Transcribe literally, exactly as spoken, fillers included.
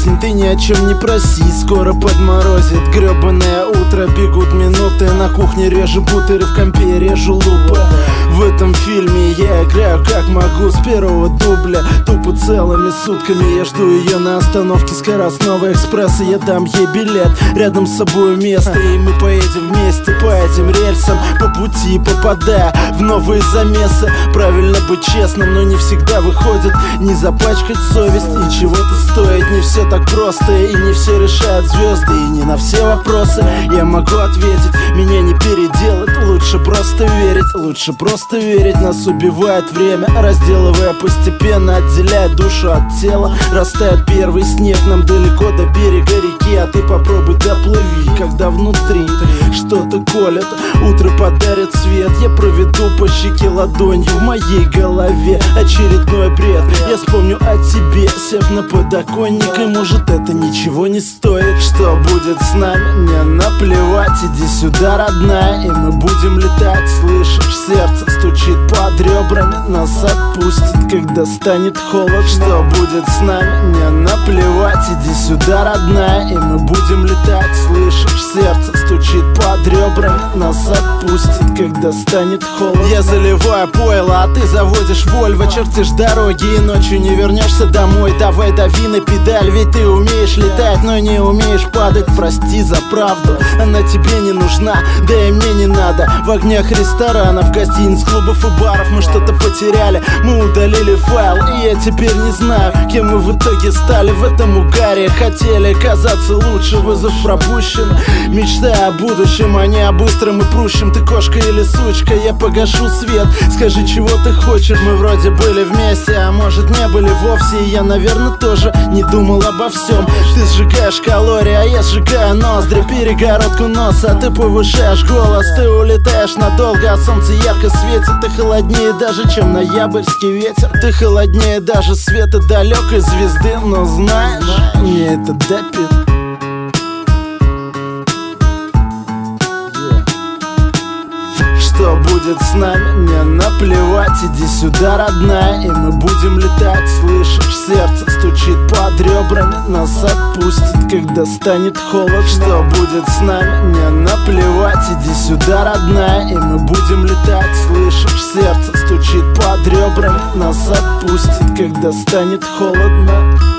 осень, ты ни о чем не проси. Скоро подморозит гребаное утро, бегут минуты, на кухне режу бутеры, в компе режу лупы. В этом фильме я играю как могу, с первого дубля тупо целыми сутками. Я жду ее на остановке скоростного экспресса, я дам ей билет, рядом с собой место, и мы поедем вместе по этим рельсам, по пути попадая в новые замесы. Правильно быть честным, но не всегда выходит, не запачкать совесть и чего-то стоит. Не все так просто, и не все решают звезды, и не на все вопросы я могу ответить. Меня не переделать, лучше просто верить, лучше просто верить. Нас убивает время, разделывая постепенно, отделяя душу от тела. Растает первый снег, нам далеко до берега реки, а ты попробуй доплыви, когда внутри что-то колет. Утро подарит свет, я проведу по щеке ладонью, в моей голове очередной бред. Я вспомню о тебе, сев на подоконник, и может это ничего не стоит. Что будет с нами, мне наплевать, иди сюда, родная, и мы будем летать. Слышишь, сердце стучит под ребрами, нас отпустит, когда станет холодно. Что будет с нами, мне наплевать, иди сюда, родная, и мы будем летать. Слышишь, сердце стучит под ребрами, нас отпустит, когда станет холодно. Я заливаю пойло, а ты заводишь Вольво, чертишь дороги, и ночью не вернешься домой. Давай дави на педаль, ведь ты умеешь летать, но не умеешь падать. Прости за правду, она тебе не нужна, да и мне не надо. В огнях ресторанов, гостиниц, клубов и баров мы что-то потеряли, мы удалили файл, и я теперь не знаю, кем мы в итоге стали. В этом угаре хотели казаться лучше, вызов пропущен. Мечтая о будущем, а не о быстром и прущем. Ты кошка или сучка, я погашу свет, скажи, чего ты хочешь. Мы вроде были вместе, а может не были вовсе, и я, наверное, тоже не думал обо всем. Ты сжигаешь калории, а я сжигаю ноздри, перегородку носа, а ты повышаешь голос. Ты улетаешь надолго, а солнце ярко светит. Ты холоднее даже, чем ноябрьский ветер. Ты холоднее даже света далекой звезды. Но знаешь, мне это допит. Что будет с нами, мне наплевать, иди сюда, родная, и мы будем летать. Слышишь, сердце стучит под ребрами, нас отпустит, когда станет холодно. Что будет с нами, мне наплевать, иди сюда, родная, и мы будем летать. Слышишь, сердце стучит под ребрами, нас отпустит, когда станет холодно.